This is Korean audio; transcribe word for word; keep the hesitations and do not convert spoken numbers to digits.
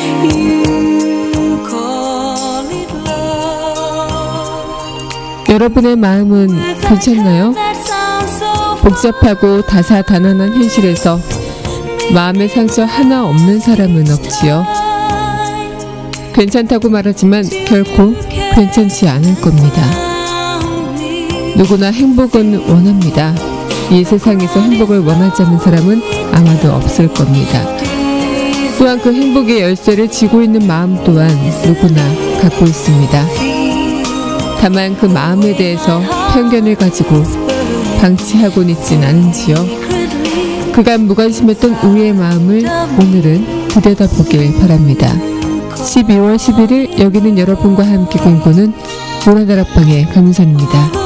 여러분의 마음은 괜찮나요? 복잡하고 다사다난한 현실에서 마음의 상처 하나 없는 사람은 없지요. 괜찮다고 말하지만 결코 괜찮지 않을 겁니다. 누구나 행복은 원합니다. 이 세상에서 행복을 원하지 않는 사람은 아마도 없을 겁니다. 또한 그 행복의 열쇠를 쥐고 있는 마음 또한 누구나 갖고 있습니다. 다만 그 마음에 대해서 편견을 가지고 방치하고는 있진 않은지요. 그간 무관심했던 우리의 마음을 오늘은 들여다보길 바랍니다. 십이월 십일일 여기는 여러분과 함께 꿈꾸는 보라다락방의 강민선입니다.